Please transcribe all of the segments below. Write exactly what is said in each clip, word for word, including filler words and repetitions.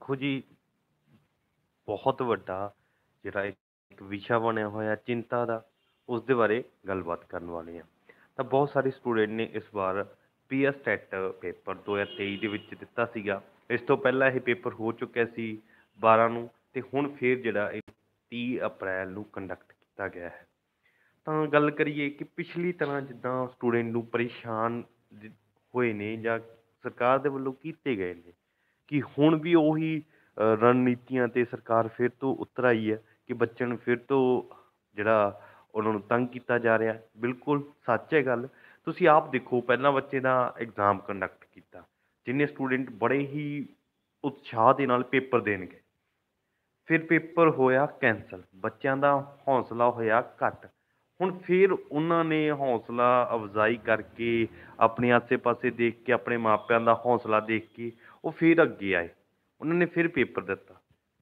ਦੇਖੋ ਜੀ, ਬਹੁਤ ਵੱਡਾ ਜਿਹੜਾ ਇੱਕ ਵਿਸ਼ਾ ਬਣਿਆ ਹੋਇਆ ਚਿੰਤਾ ਦਾ, ਉਸ ਦੇ ਬਾਰੇ ਗੱਲਬਾਤ ਕਰਨ ਵਾਲੇ ਹਾਂ। ਤਾਂ ਬਹੁਤ ਸਾਰੇ ਸਟੂਡੈਂਟ ਨੇ ਇਸ ਵਾਰ ਪੀ ਐਸ ਟੈਟ ਪੇਪਰ ਦੋ ਹਜ਼ਾਰ ਤੇਈ ਦੇ ਵਿੱਚ ਦਿੱਤਾ ਸੀਗਾ। ਇਸ ਤੋਂ ਪਹਿਲਾਂ ਇਹ ਪੇਪਰ ਹੋ ਚੁੱਕਿਆ ਸੀ ਬਾਰਾਂ ਨੂੰ, ਅਤੇ ਹੁਣ ਫਿਰ ਜਿਹੜਾ ਇਹ ਤੀਹ ਅਪ੍ਰੈਲ ਨੂੰ ਕੰਡਕਟ ਕੀਤਾ ਗਿਆ ਹੈ। ਤਾਂ ਗੱਲ ਕਰੀਏ ਕਿ ਪਿਛਲੀ ਤਰ੍ਹਾਂ ਜਿੱਦਾਂ ਸਟੂਡੈਂਟ ਨੂੰ ਪਰੇਸ਼ਾਨ ਜ- ਹੋਏ ਨੇ ਜਾਂ ਸਰਕਾਰ ਦੇ ਵੱਲੋਂ ਕੀਤੇ ਗਏ ਨੇ, ਕਿ ਹੁਣ ਵੀ ਉਹੀ ਅ, ਰਣਨੀਤੀਆਂ 'ਤੇ ਸਰਕਾਰ ਫਿਰ ਤੋਂ ਉਤਰ ਆਈ ਹੈ ਕਿ ਬੱਚਿਆਂ ਨੂੰ ਫਿਰ ਤੋਂ ਜਿਹੜਾ ਉਹਨਾਂ ਨੂੰ ਤੰਗ ਕੀਤਾ ਜਾ ਰਿਹਾ। ਬਿਲਕੁਲ ਸੱਚ ਹੈ ਗੱਲ। ਤੁਸੀਂ ਆਪ ਦੇਖੋ, ਪਹਿਲਾਂ ਬੱਚੇ ਦਾ ਐਗਜ਼ਾਮ ਕੰਡਕਟ ਕੀਤਾ, ਜਿੰਨੇ ਸਟੂਡੈਂਟ ਬੜੇ ਹੀ ਉਤਸ਼ਾਹ ਦੇ ਨਾਲ ਪੇਪਰ ਦੇਣ ਗਏ, ਫਿਰ ਪੇਪਰ ਹੋਇਆ ਕੈਂਸਲ, ਬੱਚਿਆਂ ਦਾ ਹੌਸਲਾ ਹੋਇਆ ਘੱਟ। ਹੁਣ ਫਿਰ ਉਹਨਾਂ ਨੇ ਹੌਸਲਾ ਅਫਜ਼ਾਈ ਕਰਕੇ, ਆਪਣੇ ਆਸੇ ਪਾਸੇ ਦੇਖ ਕੇ, ਆਪਣੇ ਮਾਪਿਆਂ ਦਾ ਹੌਸਲਾ ਦੇਖ ਕੇ ਉਹ ਫਿਰ ਅੱਗੇ ਆਏ, ਉਹਨਾਂ ਨੇ ਫਿਰ ਪੇਪਰ ਦਿੱਤਾ।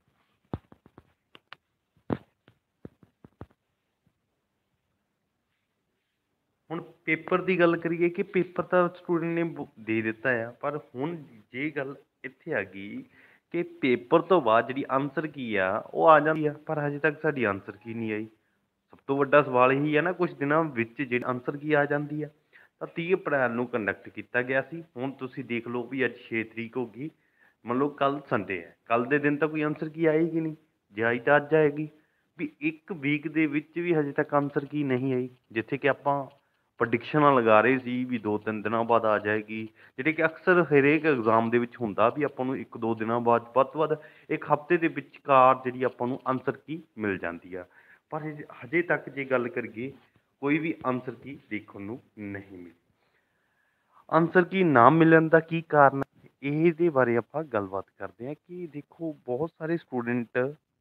ਹੁਣ ਪੇਪਰ ਦੀ ਗੱਲ ਕਰੀਏ ਕਿ ਪੇਪਰ ਤਾਂ ਸਟੂਡੈਂਟ ਨੇ ਬ- ਦੇ ਦਿੱਤਾ ਆ, ਪਰ ਹੁਣ ਜੇ ਗੱਲ ਇੱਥੇ ਆ ਗਈ ਕਿ ਪੇਪਰ ਤੋਂ ਬਾਅਦ ਜਿਹੜੀ ਆਨਸਰ ਕੀ ਆ ਉਹ ਆ ਜਾਂਦੀ ਆ, ਪਰ ਹਜੇ ਤੱਕ ਸਾਡੀ ਆਨਸਰ ਕੀ ਨਹੀਂ ਆਈ। ਸਭ ਤੋਂ ਵੱਡਾ ਸਵਾਲ ਇਹੀ ਹੈ ਨਾ, ਕੁਝ ਦਿਨਾਂ ਵਿੱਚ ਜਿਹੜੀ ਆਨਸਰ ਕੀ ਆ ਜਾਂਦੀ ਆ। ਤਾਂ ਤੀਹ ਅਪ੍ਰੈਲ ਨੂੰ ਕੰਡਕਟ ਕੀਤਾ ਗਿਆ ਸੀ। ਹੁਣ ਤੁਸੀਂ ਦੇਖ ਲਓ ਵੀ ਅੱਜ ਛੇ ਤਰੀਕ ਹੋ ਗਈ, ਮੰਨ ਲਓ ਕੱਲ੍ਹ ਸੰਡੇ ਹੈ, ਕੱਲ੍ਹ ਦੇ ਦਿਨ ਤਾਂ ਕੋਈ ਆਨਸਰ ਕੀ ਆਏਗੀ ਨਹੀਂ, ਜੇ ਆਈ ਤਾਂ ਅੱਜ ਆਏਗੀ। ਵੀ ਇੱਕ ਵੀਕ ਦੇ ਵਿੱਚ ਵੀ ਹਜੇ ਤੱਕ ਆਨਸਰ ਕੀ ਨਹੀਂ ਆਈ, ਜਿੱਥੇ ਕਿ ਆਪਾਂ ਪ੍ਰਡਿਕਸ਼ਨਾਂ ਲਗਾ ਰਹੇ ਸੀ ਵੀ ਦੋ ਤਿੰਨ ਦਿਨਾਂ ਬਾਅਦ ਆ ਜਾਏਗੀ, ਜਿਹੜੇ ਕਿ ਅਕਸਰ ਹਰੇਕ ਐਗਜ਼ਾਮ ਦੇ ਵਿੱਚ ਹੁੰਦਾ ਵੀ ਆਪਾਂ ਨੂੰ ਇੱਕ ਦੋ ਦਿਨਾਂ ਬਾਅਦ, ਵੱਧ ਤੋਂ ਵੱਧ ਇੱਕ ਹਫ਼ਤੇ ਦੇ ਵਿਚਕਾਰ ਜਿਹੜੀ ਆਪਾਂ ਨੂੰ ਆਨਸਰ ਕੀ ਮਿਲ ਜਾਂਦੀ ਆ। ਪਰ ਹਜੇ ਹਜੇ ਤੱਕ ਜੇ ਗੱਲ ਕਰੀਏ, ਕੋਈ ਵੀ ਆਨਸਰ ਕੀ ਦੇਖਣ ਨੂੰ ਨਹੀਂ ਮਿਲੀ। ਆਨਸਰ ਕੀ ਨਾ ਮਿਲਣ ਦਾ ਕੀ ਕਾਰਨ ਹੈ, ਇਹਦੇ ਬਾਰੇ ਆਪਾਂ ਗੱਲਬਾਤ ਕਰਦੇ ਹਾਂ। ਕਿ ਦੇਖੋ, ਬਹੁਤ ਸਾਰੇ ਸਟੂਡੈਂਟ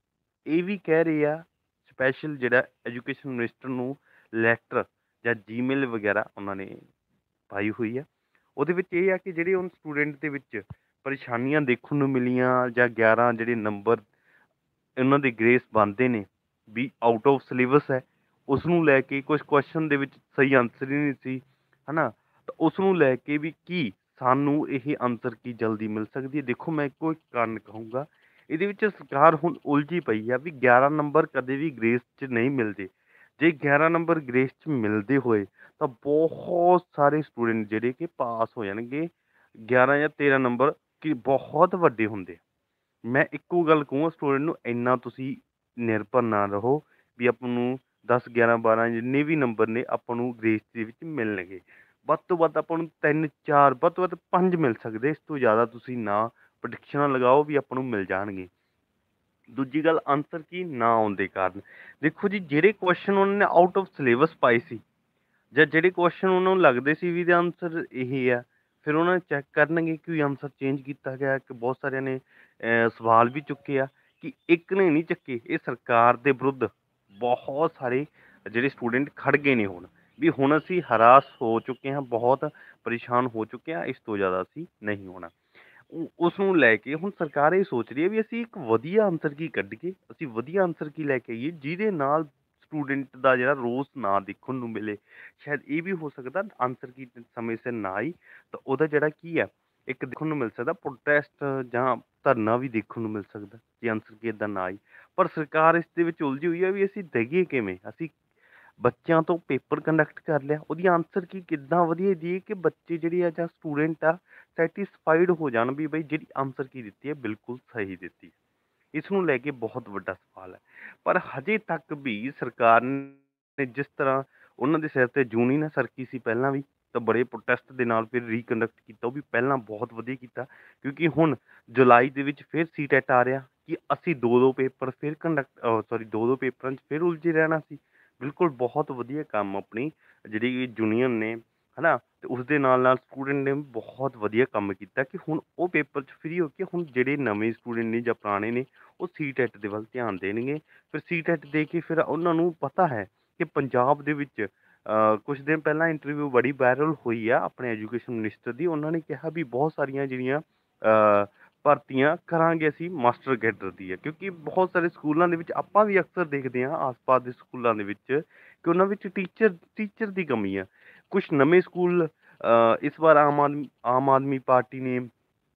ਇਹ ਵੀ ਕਹਿ ਰਹੇ ਆ, ਸਪੈਸ਼ਲ ਜਿਹੜਾ ਐਜੂਕੇਸ਼ਨ ਮਿਨਿਸਟਰ ਨੂੰ ਲੈਟਰ ਜਾਂ ਜੀਮੇਲ ਵਗੈਰਾ ਉਹਨਾਂ ਨੇ ਪਾਈ ਹੋਈ ਆ, ਉਹਦੇ ਵਿੱਚ ਇਹ ਆ ਕਿ ਜਿਹੜੇ ਹੁਣ ਸਟੂਡੈਂਟ ਦੇ ਵਿੱਚ ਪਰੇਸ਼ਾਨੀਆਂ ਦੇਖਣ ਨੂੰ ਮਿਲੀਆਂ, ਜਾਂ ਗਿਆਰਾਂ ਜਿਹੜੇ ਨੰਬਰ ਉਹਨਾਂ ਦੇ ਗ੍ਰੇਸ ਬਣਦੇ ਨੇ ਵੀ ਆਊਟ ਆਫ ਸਿਲੇਬਸ ਹੈ, ਉਸ ਨੂੰ ਲੈ ਕੇ ਕੁਛ ਕੁਐਸਚਨ ਦੇ ਵਿੱਚ ਸਹੀ ਆਨਸਰ ਹੀ ਨਹੀਂ ਸੀ, ਹੈ ਨਾ। ਤਾਂ ਉਸ ਨੂੰ ਲੈ ਕੇ ਵੀ ਕੀ ਸਾਨੂੰ ਇਹ ਆਨਸਰ ਕੀ ਜਲਦੀ ਮਿਲ ਸਕਦੀ ਹੈ। ਦੇਖੋ, ਮੈਂ ਇੱਕੋ ਇੱਕ ਕਾਰਨ ਕਹੂੰਗਾ, ਇਹਦੇ ਵਿੱਚ ਸਰਕਾਰ ਹੁਣ ਉਲਝੀ ਪਈ ਆ ਵੀ ਗਿਆਰਾਂ ਨੰਬਰ ਕਦੇ ਵੀ ਗ੍ਰੇਸ 'ਚ ਨਹੀਂ ਮਿਲਦੇ। ਜੇ ਗਿਆਰਾਂ ਨੰਬਰ ਗ੍ਰੇਸ 'ਚ ਮਿਲਦੇ ਹੋਏ ਤਾਂ ਬਹੁਤ ਸਾਰੇ ਸਟੂਡੈਂਟ ਜਿਹੜੇ ਕਿ ਪਾਸ ਹੋ ਜਾਣਗੇ। ਗਿਆਰਾਂ ਜਾਂ ਤੇਰਾਂ ਨੰਬਰ ਕਿ ਬਹੁਤ ਵੱਡੇ ਹੁੰਦੇ। ਮੈਂ ਇੱਕੋ ਗੱਲ ਕਹੂੰਗਾ ਸਟੂਡੈਂਟ ਨੂੰ, ਇੰਨਾ ਤੁਸੀਂ ਨਿਰਭਰ ਨਾ ਰਹੋ ਵੀ ਆਪਾਂ ਨੂੰ ਦਸ ਗਿਆਰਾਂ ਬਾਰਾਂ ਜਿੰਨੇ ਵੀ ਨੰਬਰ ਨੇ ਆਪਾਂ ਨੂੰ ਗ੍ਰੇਸ ਦੇ ਵਿੱਚ ਮਿਲਣਗੇ। ਵੱਧ ਤੋਂ ਵੱਧ ਆਪਾਂ ਨੂੰ ਤਿੰਨ ਚਾਰ, ਵੱਧ ਤੋਂ ਵੱਧ ਪੰਜ ਮਿਲ ਸਕਦੇ। ਇਸ ਤੋਂ ਜ਼ਿਆਦਾ ਤੁਸੀਂ ਨਾ ਪ੍ਰਡਿਕਸ਼ਨਾਂ ਲਗਾਓ ਵੀ ਆਪਾਂ ਨੂੰ ਮਿਲ ਜਾਣਗੇ। ਦੂਜੀ ਗੱਲ, ਆਨਸਰ ਕੀ ਨਾ ਆਉਣ ਦੇ ਕਾਰਨ, ਦੇਖੋ ਜੀ, ਜਿਹੜੇ ਕੁਐਸਚਨ ਉਹਨਾਂ ਨੇ ਆਊਟ ਆਫ ਸਿਲੇਬਸ ਪਾਏ ਸੀ, ਜਾਂ ਜਿਹੜੇ ਕੁਐਸਚਨ ਉਹਨਾਂ ਨੂੰ ਲੱਗਦੇ ਸੀ ਵੀ ਇਹਦਾ ਆਨਸਰ ਇਹ ਆ, ਫਿਰ ਉਹਨਾਂ ਨੇ ਚੈੱਕ ਕਰਨਗੇ ਕਿ ਆਨਸਰ ਚੇਂਜ ਕੀਤਾ ਗਿਆ। ਕਿ ਬਹੁਤ ਸਾਰਿਆਂ ਨੇ ਅਹ, ਸਵਾਲ ਵੀ ਚੁੱਕੇ ਆ, ਕਿ ਇੱਕ ਨੇ ਨਹੀਂ ਚੱਕੇ। ਇਹ ਸਰਕਾਰ ਦੇ ਵਿਰੁੱਧ ਬਹੁਤ ਸਾਰੇ ਜਿਹੜੇ ਸਟੂਡੈਂਟ ਖੜ ਗਏ ਨੇ ਹੁਣ, ਵੀ ਹੁਣ ਅਸੀਂ ਹਰਾਸ ਹੋ ਚੁੱਕੇ ਹਾਂ, ਬਹੁਤ ਪਰੇਸ਼ਾਨ ਹੋ ਚੁੱਕੇ ਹਾਂ, ਇਸ ਤੋਂ ਜ਼ਿਆਦਾ ਅਸੀਂ ਨਹੀਂ ਹੋਣਾ। ਉ- ਉਸ ਨੂੰ ਲੈ ਕੇ ਹੁਣ ਸਰਕਾਰ ਇਹ ਸੋਚ ਰਹੀ ਹੈ ਵੀ ਅਸੀਂ ਇੱਕ ਵਧੀਆ ਆਨਸਰ ਕੀ ਕੱਢੀਏ, ਅਸੀਂ ਵਧੀਆ ਆਨਸਰ ਕੀ ਲੈ ਕੇ ਆਈਏ ਜਿਹਦੇ ਨਾਲ ਸਟੂਡੈਂਟ ਦਾ ਜਿਹੜਾ ਰੋਸ ਨਾ ਦੇਖਣ ਨੂੰ ਮਿਲੇ। ਸ਼ਾਇਦ ਇਹ ਵੀ ਹੋ ਸਕਦਾ ਆਨਸਰ ਕੀ ਸਮੇਂ ਸਿਰ ਨਾ ਆਈ ਤਾਂ ਉਹਦਾ ਜਿਹੜਾ ਕੀ ਹੈ, ਇੱਕ ਦੇਖਣ ਨੂੰ ਮਿਲ ਸਕਦਾ ਪ੍ਰੋਟੈਸਟ ਜਾਂ ਧਰਨਾ ਵੀ ਦੇਖਣ ਨੂੰ ਮਿਲ ਸਕਦਾ, ਜੇ ਆਨਸਰ ਕੀ ਇੱਦਾਂ ਨਾ ਆਈ। ਪਰ ਸਰਕਾਰ ਇਸ ਦੇ ਵਿੱਚ ਉਲਝੀ ਹੋਈ ਹੈ ਵੀ ਅਸੀਂ ਦਈਏ ਕਿਵੇਂ। ਅਸੀਂ ਬੱਚਿਆਂ ਤੋਂ ਪੇਪਰ ਕੰਡਕਟ ਕਰ ਲਿਆ, ਉਹਦੀ ਆਨਸਰ ਕੀ ਕਿੱਦਾਂ ਵਧੀਆ ਦਈਏ ਕਿ ਬੱਚੇ ਜਿਹੜੇ ਆ ਜਾਂ ਸਟੂਡੈਂਟ ਆ ਸੈਟਿਸਫਾਈਡ ਹੋ ਜਾਣ ਵੀ ਬਈ ਜਿਹੜੀ ਆਨਸਰ ਕੀ ਦਿੱਤੀ ਹੈ ਬਿਲਕੁਲ ਸਹੀ ਦਿੱਤੀ। ਇਸ ਨੂੰ ਲੈ ਕੇ ਬਹੁਤ ਵੱਡਾ ਸਵਾਲ ਹੈ। ਪਰ ਹਜੇ ਤੱਕ ਵੀ ਸਰਕਾਰ ਨੇ ਜਿਸ ਤਰ੍ਹਾਂ ਉਹਨਾਂ ਦੇ ਸਿਰ 'ਤੇ ਜੂੰ ਨਾ ਸਰਕੀ ਸੀ ਪਹਿਲਾਂ ਵੀ, ਤਾਂ ਬੜੇ ਪ੍ਰੋਟੈਸਟ ਦੇ ਨਾਲ ਫਿਰ ਰੀਕੰਡਕਟ ਕੀਤਾ, ਉਹ ਵੀ ਪਹਿਲਾਂ ਬਹੁਤ ਵਧੀਆ ਕੀਤਾ। ਕਿਉਂਕਿ ਹੁਣ ਜੁਲਾਈ ਦੇ ਵਿੱਚ ਫਿਰ ਸੀ ਟੈਟ ਆ ਰਿਹਾ, ਕਿ ਅਸੀਂ ਦੋ ਦੋ ਪੇਪਰ ਫਿਰ ਕੰਡਕਟ ਸੋਰੀ ਦੋ ਦੋ ਪੇਪਰਾਂ 'ਚ ਫਿਰ ਉਲਝੇ ਰਹਿਣਾ ਸੀ। ਬਿਲਕੁਲ ਬਹੁਤ ਵਧੀਆ ਕੰਮ ਆਪਣੀ ਜਿਹੜੀ ਯੂਨੀਅਨ ਨੇ, ਹੈ ਨਾ, ਅਤੇ ਉਸਦੇ ਨਾਲ ਨਾਲ ਸਟੂਡੈਂਟ ਨੇ ਬਹੁਤ ਵਧੀਆ ਕੰਮ ਕੀਤਾ ਕਿ ਹੁਣ ਉਹ ਪੇਪਰ 'ਚ ਫਰੀ ਹੋ ਕੇ ਹੁਣ ਜਿਹੜੇ ਨਵੇਂ ਸਟੂਡੈਂਟ ਨੇ ਜਾਂ ਪੁਰਾਣੇ ਨੇ ਉਹ ਸੀ ਟੈਟ ਦੇ ਵੱਲ ਧਿਆਨ ਦੇਣਗੇ। ਫਿਰ ਸੀ ਟੈਟ ਦੇ ਕੇ ਫਿਰ ਉਹਨਾਂ ਨੂੰ ਪਤਾ ਹੈ ਕਿ ਪੰਜਾਬ ਦੇ ਵਿੱਚ ਕੁਛ ਦਿਨ ਪਹਿਲਾਂ ਇੰਟਰਵਿਊ ਬੜੀ ਵਾਇਰਲ ਹੋਈ ਆ ਆਪਣੇ ਐਜੂਕੇਸ਼ਨ ਮਿਨਿਸਟਰ ਦੀ। ਉਹਨਾਂ ਨੇ ਕਿਹਾ ਵੀ ਬਹੁਤ ਸਾਰੀਆਂ ਜਿਹੜੀਆਂ ਭਰਤੀਆਂ ਕਰਾਂਗੇ ਅਸੀਂ ਮਾਸਟਰ ਕੈਡਰ ਦੀ ਹੈ, ਕਿਉਂਕਿ ਬਹੁਤ ਸਾਰੇ ਸਕੂਲਾਂ ਦੇ ਵਿੱਚ ਆਪਾਂ ਵੀ ਅਕਸਰ ਦੇਖਦੇ ਹਾਂ ਆਸ ਪਾਸ ਦੇ ਸਕੂਲਾਂ ਦੇ ਵਿੱਚ ਕਿ ਉਹਨਾਂ ਵਿੱਚ ਟੀਚਰ ਟੀਚਰ ਦੀ ਕਮੀ ਆ। ਕੁਛ ਨਵੇਂ ਸਕੂਲ ਇਸ ਵਾਰ ਆਮ ਆਦਮੀ ਆਮ ਆਦਮੀ ਪਾਰਟੀ ਨੇ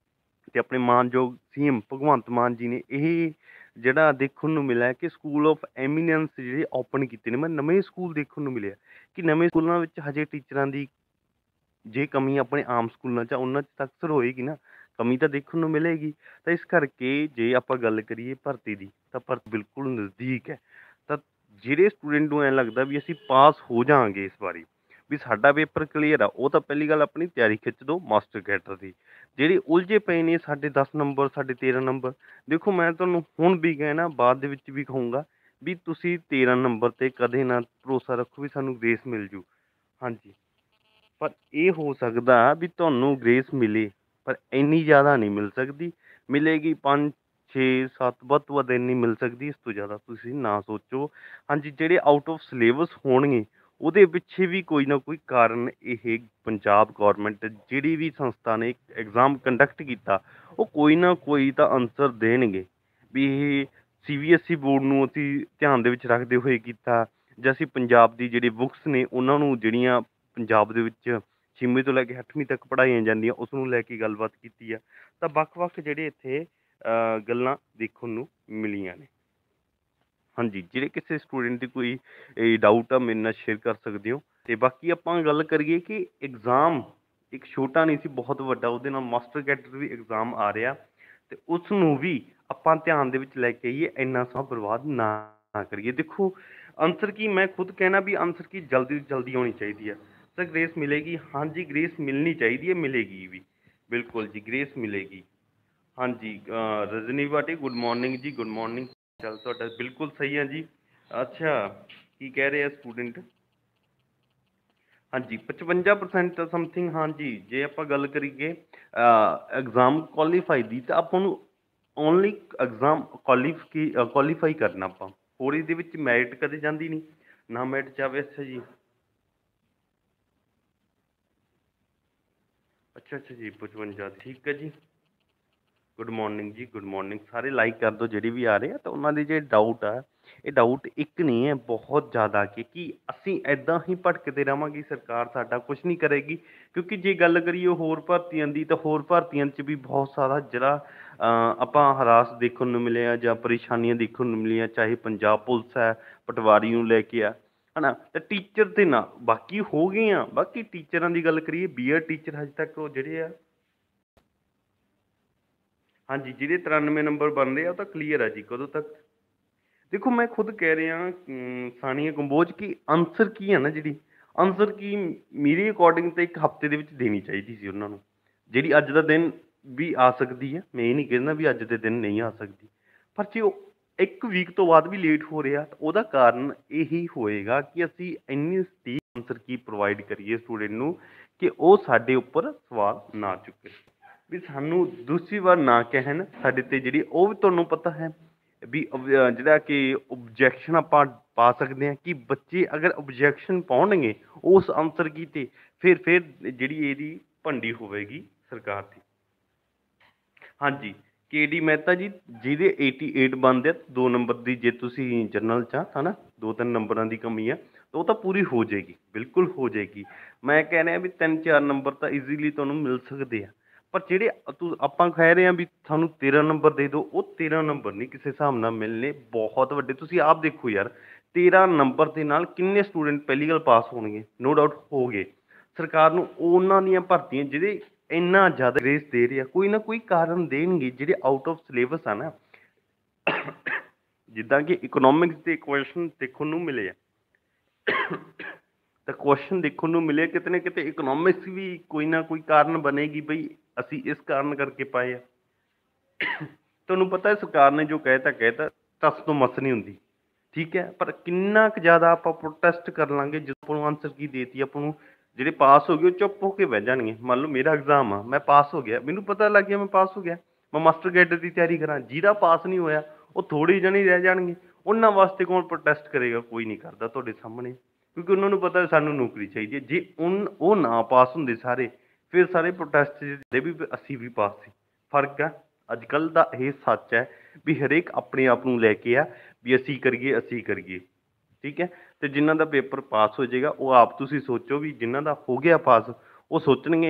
ਤੇ ਆਪਣੇ ਮਾਨਯੋਗ ਸੀਐਮ ਭਗਵੰਤ ਮਾਨ ਜੀ ਨੇ ਇਹ ਜਿਹੜਾ ਦੇਖਣ ਨੂੰ ਮਿਲਿਆ ਕਿ ਸਕੂਲ ਆਫ ਐਮੀਨੈਂਸ ਜਿਹੜੇ ਓਪਨ ਕੀਤੇ ਨੇ, ਮੈਂ ਨਵੇਂ ਸਕੂਲ ਦੇਖਣ ਨੂੰ ਮਿਲਿਆ ਕਿ ਨਵੇਂ ਸਕੂਲਾਂ ਵਿੱਚ ਹਜੇ ਟੀਚਰਾਂ ਦੀ ਜੇ ਕਮੀ ਆਪਣੇ ਆਮ ਸਕੂਲਾਂ 'ਚ ਆ, ਉਹਨਾਂ 'ਚ ਤਾਂ ਅਕਸਰ ਹੋਏਗੀ ਨਾ, ਕਮੀ ਤਾਂ ਦੇਖਣ ਨੂੰ ਮਿਲੇਗੀ। ਤਾਂ ਇਸ ਕਰਕੇ ਜੇ ਆਪਾਂ ਗੱਲ ਕਰੀਏ ਭਰਤੀ ਦੀ, ਤਾਂ ਭਰਤੀ ਬਿਲਕੁਲ ਨਜ਼ਦੀਕ ਹੈ। ਤਾਂ ਜਿਹੜੇ ਸਟੂਡੈਂਟ ਨੂੰ ਐਂ ਲੱਗਦਾ ਵੀ ਅਸੀਂ ਪਾਸ ਹੋ ਜਾਵਾਂਗੇ ਇਸ ਵਾਰੀ, ਵੀ ਸਾਡਾ ਪੇਪਰ ਕਲੀਅਰ ਆ, ਉਹ ਤਾਂ ਪਹਿਲੀ ਗੱਲ ਆਪਣੀ ਤਿਆਰੀ ਖਿੱਚ ਦਿਓ ਮਾਸਟਰ ਕੈਡਰ ਦੀ। ਜਿਹੜੇ ਉਲਝੇ ਪਏ ਨੇ ਸਾਡੇ ਦਸ ਨੰਬਰ, ਸਾਡੇ ਤੇਰਾਂ ਨੰਬਰ, ਦੇਖੋ ਮੈਂ ਤੁਹਾਨੂੰ ਹੁਣ ਵੀ ਕਹਿਣਾ, ਬਾਅਦ ਦੇ ਵਿੱਚ ਵੀ ਕਹੂੰਗਾ ਵੀ ਤੁਸੀਂ ਤੇਰਾਂ ਨੰਬਰ 'ਤੇ ਕਦੇ ਨਾ ਭਰੋਸਾ ਰੱਖੋ ਵੀ ਸਾਨੂੰ ਗ੍ਰੇਸ ਮਿਲ ਜੂ। ਹਾਂਜੀ, ਪਰ ਇਹ ਹੋ ਸਕਦਾ ਵੀ ਤੁਹਾਨੂੰ ਗ੍ਰੇਸ ਮਿਲੇ, ਪਰ ਇੰਨੀ ਜ਼ਿਆਦਾ ਨਹੀਂ ਮਿਲ ਸਕਦੀ। ਮਿਲੇਗੀ ਪੰਜ ਛੇ ਸੱਤ, ਵੱਧ ਤੋਂ ਵੱਧ ਇੰਨੀ ਮਿਲ ਸਕਦੀ, ਇਸ ਤੋਂ ਜ਼ਿਆਦਾ ਤੁਸੀਂ ਨਾ ਸੋਚੋ। ਹਾਂਜੀ, ਜਿਹੜੇ ਆਊਟ ਆਫ ਸਿਲੇਬਸ ਹੋਣਗੇ ਉਹਦੇ ਪਿੱਛੇ ਵੀ ਕੋਈ ਨਾ ਕੋਈ ਕਾਰਨ ਇਹ ਪੰਜਾਬ ਗੌਰਮੈਂਟ ਜਿਹੜੀ ਵੀ ਸੰਸਥਾ ਨੇ ਐਗਜ਼ਾਮ ਕੰਡਕਟ ਕੀਤਾ, ਉਹ ਕੋਈ ਨਾ ਕੋਈ ਤਾਂ ਆਨਸਰ ਦੇਣਗੇ ਵੀ ਇਹ C B S E board ਨੂੰ ਅਸੀਂ ਧਿਆਨ ਦੇ ਵਿੱਚ ਰੱਖਦੇ ਹੋਏ ਕੀਤਾ, ਜਾਂ ਅਸੀਂ ਪੰਜਾਬ ਦੀ ਜਿਹੜੀ ਬੁੱਕਸ ਨੇ ਉਹਨਾਂ ਨੂੰ ਜਿਹੜੀਆਂ ਪੰਜਾਬ ਦੇ ਵਿੱਚ ਛੇਵੀਂ ਤੋਂ ਲੈ ਕੇ ਅੱਠਵੀਂ ਤੱਕ ਪੜ੍ਹਾਈਆਂ ਜਾਂਦੀਆਂ ਉਸ ਨੂੰ ਲੈ ਕੇ ਗੱਲਬਾਤ ਕੀਤੀ ਆ। ਤਾਂ ਵੱਖ ਵੱਖ ਜਿਹੜੇ ਇੱਥੇ ਗੱਲਾਂ ਦੇਖਣ ਨੂੰ ਮਿਲੀਆਂ ਨੇ। ਹਾਂਜੀ, ਜਿਹੜੇ ਕਿਸੇ ਸਟੂਡੈਂਟ ਦੀ ਕੋਈ ਡਾਊਟ ਆ ਮੇਰੇ ਨਾਲ ਸ਼ੇਅਰ ਕਰ ਸਕਦੇ ਹੋ। ਅਤੇ ਬਾਕੀ ਆਪਾਂ ਗੱਲ ਕਰੀਏ ਕਿ ਐਗਜ਼ਾਮ ਇੱਕ ਛੋਟਾ ਨਹੀਂ ਸੀ, ਬਹੁਤ ਵੱਡਾ, ਉਹਦੇ ਨਾਲ ਮਾਸਟਰ ਕੈਡਰ ਵੀ ਐਗਜ਼ਾਮ ਆ ਰਿਹਾ, ਅਤੇ ਉਸ ਨੂੰ ਵੀ ਆਪਾਂ ਧਿਆਨ ਦੇ ਵਿੱਚ ਲੈ ਕੇ ਆਈਏ, ਇੰਨਾ ਸਮਾਂ ਬਰਬਾਦ ਨਾ ਕਰੀਏ। ਦੇਖੋ ਆਨਸਰ ਕੀ, ਮੈਂ ਖੁਦ ਕਹਿਣਾ ਵੀ ਆਨਸਰ ਕੀ ਜਲਦੀ ਤੋਂ ਜਲਦੀ ਆਉਣੀ ਚਾਹੀਦੀ ਹੈ। ਸਰ ਗ੍ਰੇਸ ਮਿਲੇਗੀ, ਹਾਂਜੀ ਗ੍ਰੇਸ ਮਿਲਣੀ ਚਾਹੀਦੀ ਹੈ, ਮਿਲੇਗੀ ਵੀ, ਬਿਲਕੁਲ ਜੀ ਗ੍ਰੇਸ ਮਿਲੇਗੀ। ਹਾਂਜੀ, ਰਜਨੀ ਭਾਟੀ ਗੁੱਡ ਮੋਰਨਿੰਗ ਜੀ, ਗੁੱਡ ਮੋਰਨਿੰਗ। ਚੱਲ ਤੁਹਾਡਾ ਬਿਲਕੁਲ ਸਹੀ ਹੈ ਜੀ। ਅੱਛਾ, ਕੀ ਕਹਿ ਰਹੇ ਆ ਸਟੂਡੈਂਟ? ਹਾਂਜੀ, ਪਚਵੰਜਾ ਪ੍ਰਸੈਂਟ ਸਮਥਿੰਗ। ਹਾਂਜੀ, ਜੇ ਆਪਾਂ ਗੱਲ ਕਰੀਏ ਐਗਜ਼ਾਮ ਕੁਆਲੀਫਾਈ ਦੀ, ਤਾਂ ਆਪਾਂ ਨੂੰ ਓਨਲੀ ਐਗਜ਼ਾਮ ਕੁਆਲੀਫਿਕੀ ਕੁਆਲੀਫਾਈ ਕਰਨਾ ਆਪਾਂ, ਹੋਰ ਇਹਦੇ ਵਿੱਚ ਮੈਰਿਟ ਕਦੇ ਜਾਂਦੀ ਨਹੀਂ, ਨਾ ਮੈਰਿਟ ਜਾਵੇ। ਅੱਛਾ ਜੀ, ਅੱਛਾ ਅੱਛਾ ਜੀ, ਪਚਵੰਜਾ, ਠੀਕ ਹੈ ਜੀ। ਗੁੱਡ ਮੋਰਨਿੰਗ ਜੀ, ਗੁੱਡ ਮੋਰਨਿੰਗ। ਸਾਰੇ ਲਾਈਕ ਕਰ ਦਿਓ ਜਿਹੜੇ ਵੀ ਆ ਰਹੇ ਆ। ਤਾਂ ਉਹਨਾਂ ਦੇ ਜਿਹੜੇ ਡਾਊਟ ਆ, ਇਹ ਡਾਊਟ ਇੱਕ ਨਹੀਂ ਹੈ, ਬਹੁਤ ਜ਼ਿਆਦਾ, ਕਿ ਕੀ ਅਸੀਂ ਇੱਦਾਂ ਹੀ ਭਟਕਦੇ ਰਹਾਂਗੇ, ਸਰਕਾਰ ਸਾਡਾ ਕੁਛ ਨਹੀਂ ਕਰੇਗੀ। ਕਿਉਂਕਿ ਜੇ ਗੱਲ ਕਰੀਏ ਹੋਰ ਭਰਤੀਆਂ ਦੀ, ਤਾਂ ਹੋਰ ਭਰਤੀਆਂ 'ਚ ਵੀ ਬਹੁਤ ਸਾਰਾ ਜਿਹੜਾ ਆਪਾਂ ਹਰਾਸ ਦੇਖਣ ਨੂੰ ਮਿਲਿਆ ਜਾਂ ਪਰੇਸ਼ਾਨੀਆਂ ਦੇਖਣ ਨੂੰ ਮਿਲੀਆਂ, ਚਾਹੇ ਪੰਜਾਬ ਪੁਲਿਸ ਹੈ ਪਟਵਾਰੀ ਨੂੰ ਲੈ ਕੇ ਆ, ਹੈ ਨਾ, ਅਤੇ ਟੀਚਰ ਦੇ ਨਾਲ ਬਾਕੀ ਹੋ ਗਏ ਆ। ਬਾਕੀ ਟੀਚਰਾਂ ਦੀ ਗੱਲ ਕਰੀਏ, ਬੀ ਐਡ ਟੀਚਰ ਹਜੇ ਤੱਕ ਉਹ ਜਿਹੜੇ ਆ, ਹਾਂਜੀ, ਜਿਹੜੇ ਤਰਾਨਵੇਂ ਨੰਬਰ ਬਣ ਰਹੇ ਆ ਉਹ ਤਾਂ ਕਲੀਅਰ ਆ ਜੀ। ਕਦੋਂ ਤੱਕ? ਦੇਖੋ ਮੈਂ ਖੁਦ ਕਹਿ ਰਿਹਾ ਸਾਨੀਆ ਕੰਬੋਜ ਕਿ ਆਨਸਰ ਕੀ ਹੈ ਨਾ, ਜਿਹੜੀ ਆਨਸਰ ਕੀ ਮੇਰੇ ਅਕੋਰਡਿੰਗ ਤਾਂ ਇੱਕ ਹਫ਼ਤੇ ਦੇ ਵਿੱਚ ਦੇਣੀ ਚਾਹੀਦੀ ਸੀ ਉਹਨਾਂ ਨੂੰ, ਜਿਹੜੀ ਅੱਜ ਦਾ ਦਿਨ ਵੀ ਆ ਸਕਦੀ ਹੈ। ਮੈਂ ਇਹ ਨਹੀਂ ਕਹਿੰਦਾ ਵੀ ਅੱਜ ਦੇ ਦਿਨ ਨਹੀਂ ਆ ਸਕਦੀ, ਪਰ ਜੇ ਉਹ ਇੱਕ ਵੀਕ ਤੋਂ ਬਾਅਦ ਵੀ ਲੇਟ ਹੋ ਰਿਹਾ, ਤਾਂ ਉਹਦਾ ਕਾਰਨ ਇਹੀ ਹੋਏਗਾ ਕਿ ਅਸੀਂ ਇੰਨੀ ਸਟੀਕ ਆਨਸਰ ਕੀ ਪ੍ਰੋਵਾਈਡ ਕਰੀਏ ਸਟੂਡੈਂਟ ਨੂੰ ਕਿ ਉਹ ਸਾਡੇ ਉੱਪਰ ਸਵਾਲ ਨਾ ਚੁੱਕੇ, ਵੀ ਸਾਨੂੰ ਦੂਸਰੀ ਵਾਰ ਨਾ ਕਹਿਣ ਸਾਡੇ 'ਤੇ ਜਿਹੜੀ, ਉਹ ਵੀ ਤੁਹਾਨੂੰ ਪਤਾ ਹੈ ਵੀ ਜਿਹੜਾ ਕਿ ਓਬਜੈਕਸ਼ਨ ਆਪਾਂ ਪਾ ਸਕਦੇ ਹਾਂ, ਕਿ ਬੱਚੇ ਅਗਰ ਓਬਜੈਕਸ਼ਨ ਪਾਉਣਗੇ ਉਸ ਆਨਸਰ ਕੀ 'ਤੇ, ਫਿਰ ਫਿਰ ਜਿਹੜੀ ਇਹਦੀ ਭੰਡੀ ਹੋਵੇਗੀ ਸਰਕਾਰ ਦੀ। ਹਾਂਜੀ, ਕੇ ਡੀ ਮਹਿਤਾ ਜੀ, ਜਿਹਦੇ ਏਟੀ ਏਟ ਬਣਦੇ ਆ, ਦੋ ਨੰਬਰ ਦੀ ਜੇ ਤੁਸੀਂ ਜਨਰਲ 'ਚ ਆ, ਹੈ ਨਾ, ਦੋ ਤਿੰਨ ਨੰਬਰਾਂ ਦੀ ਕਮੀ ਆ, ਤਾਂ ਉਹ ਤਾਂ ਪੂਰੀ ਹੋ ਜਾਏਗੀ, ਬਿਲਕੁਲ ਹੋ ਜਾਏਗੀ। ਮੈਂ ਕਹਿ ਰਿਹਾ ਵੀ ਤਿੰਨ ਚਾਰ ਨੰਬਰ ਤਾਂ ਈਜ਼ੀਲੀ ਤੁਹਾਨੂੰ ਮਿਲ ਸਕਦੇ ਆ, ਪਰ ਜਿਹੜੇ ਤੂੰ ਆਪਾਂ ਕਹਿ ਰਹੇ ਹਾਂ ਵੀ ਸਾਨੂੰ ਤੇਰਾਂ ਨੰਬਰ ਦੇ ਦਿਓ, ਉਹ ਤੇਰਾਂ ਨੰਬਰ ਨਹੀਂ ਕਿਸੇ ਹਿਸਾਬ ਨਾਲ ਮਿਲਣੇ, ਬਹੁਤ ਵੱਡੇ। ਤੁਸੀਂ ਆਪ ਦੇਖੋ ਯਾਰ, ਤੇਰਾਂ ਨੰਬਰ ਦੇ ਨਾਲ ਕਿੰਨੇ ਸਟੂਡੈਂਟ ਪਹਿਲੀ ਗੱਲ ਪਾਸ ਹੋਣਗੇ, ਨੋ ਡਾਊਟ ਹੋ ਗਏ। ਸਰਕਾਰ ਨੂੰ ਉਹਨਾਂ ਦੀਆਂ ਭਰਤੀਆਂ ਜਿਹੜੇ ਇੰਨਾ ਜ਼ਿਆਦਾ ਗ੍ਰੇਸ ਦੇ ਰਹੇ ਆ, ਕੋਈ ਨਾ ਕੋਈ ਕਾਰਨ ਦੇਣਗੇ। ਜਿਹੜੇ ਆਊਟ ਆਫ ਸਿਲੇਬਸ ਆ ਨਾ, ਜਿੱਦਾਂ ਕਿ ਇਕਨੋਮਿਕਸ ਦੇ ਕੁਐਸਚਨ ਦੇਖਣ ਨੂੰ ਮਿਲੇ ਆ, ਤਾਂ ਕੁਐਸਚਨ ਦੇਖਣ ਨੂੰ ਮਿਲੇ ਕਿਤੇ ਨਾ ਕਿਤੇ, ਇਕਨੋਮਿਕਸ ਵੀ ਕੋਈ ਨਾ ਕੋਈ ਕਾਰਨ ਬਣੇਗੀ ਬਈ ਅਸੀਂ ਇਸ ਕਾਰਨ ਕਰਕੇ ਪਾਏ ਆ। ਤੁਹਾਨੂੰ ਪਤਾ ਸਰਕਾਰ ਨੇ ਜੋ ਕਹਿ ਤਾ ਕਹਿ ਤਾ, ਟਸ ਤੋਂ ਮਸ ਨਹੀਂ ਹੁੰਦੀ, ਠੀਕ ਹੈ, ਪਰ ਕਿੰਨਾ ਕੁ ਜ਼ਿਆਦਾ ਆਪਾਂ ਪ੍ਰੋਟੈਸਟ ਕਰ ਲਾਂਗੇ, ਜਦੋਂ ਆਪਾਂ ਨੂੰ ਆਨਸਰ ਕੀ ਦੇਤੀ, ਆਪਾਂ ਨੂੰ ਜਿਹੜੇ ਪਾਸ ਹੋ ਗਏ ਉਹ ਚੁੱਪ ਹੋ ਕੇ ਬਹਿ ਜਾਣਗੇ। ਮੰਨ ਲਓ ਮੇਰਾ ਐਗਜ਼ਾਮ ਆ, ਮੈਂ ਪਾਸ ਹੋ ਗਿਆ, ਮੈਨੂੰ ਪਤਾ ਲੱਗ ਗਿਆ ਮੈਂ ਪਾਸ ਹੋ ਗਿਆ, ਮੈਂ ਮਾਸਟਰ ਕੈਡਰ ਦੀ ਤਿਆਰੀ ਕਰਾਂ। ਜਿਹਦਾ ਪਾਸ ਨਹੀਂ ਹੋਇਆ ਉਹ ਥੋੜ੍ਹੇ ਜਣੇ ਰਹਿ ਜਾਣਗੇ, ਉਹਨਾਂ ਵਾਸਤੇ ਕੌਣ ਪ੍ਰੋਟੈਸਟ ਕਰੇਗਾ? ਕੋਈ ਨਹੀਂ ਕਰਦਾ ਤੁਹਾਡੇ ਸਾਹਮਣੇ, ਕਿਉਂਕਿ ਉਹਨਾਂ ਨੂੰ ਪਤਾ ਸਾਨੂੰ ਨੌਕਰੀ ਚਾਹੀਦੀ ਹੈ। ਜੇ ਉਨ ਉਹ ਨਾ ਪਾਸ ਹੁੰਦੇ ਸਾਰੇ, ਫਿਰ ਸਾਰੇ ਪ੍ਰੋਟੈਸਟ ਦੇ ਵੀ ਅਸੀਂ ਵੀ ਪਾਸ ਸੀ। ਫਰਕ ਆ, ਅੱਜ ਕੱਲ੍ਹ ਦਾ ਇਹ ਸੱਚ ਹੈ ਵੀ ਹਰੇਕ ਆਪਣੇ ਆਪ ਨੂੰ ਲੈ ਕੇ ਆ ਵੀ ਅਸੀਂ ਕਰੀਏ ਅਸੀਂ ਕਰੀਏ, ਠੀਕ ਹੈ। ਅਤੇ ਜਿਨ੍ਹਾਂ ਦਾ ਪੇਪਰ ਪਾਸ ਹੋ ਜਾਏਗਾ ਉਹ ਆਪ ਤੁਸੀਂ ਸੋਚੋ, ਵੀ ਜਿਨ੍ਹਾਂ ਦਾ ਹੋ ਗਿਆ ਪਾਸ ਉਹ ਸੋਚਣਗੇ